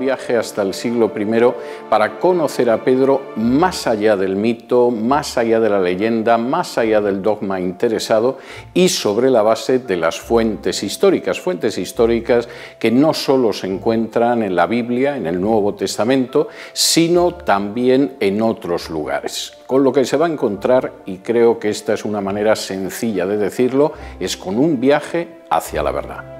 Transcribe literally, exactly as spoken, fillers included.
viaje hasta el siglo primero para conocer a Pedro más allá del mito, más allá de la leyenda, más allá del dogma interesado y sobre la base de las fuentes históricas, fuentes históricas que no solo se encuentran en la Biblia, en el Nuevo Testamento, sino también en otros lugares. Con lo que se va a encontrar, y creo que esta es una manera sencilla de decirlo, es con un viaje hacia la verdad.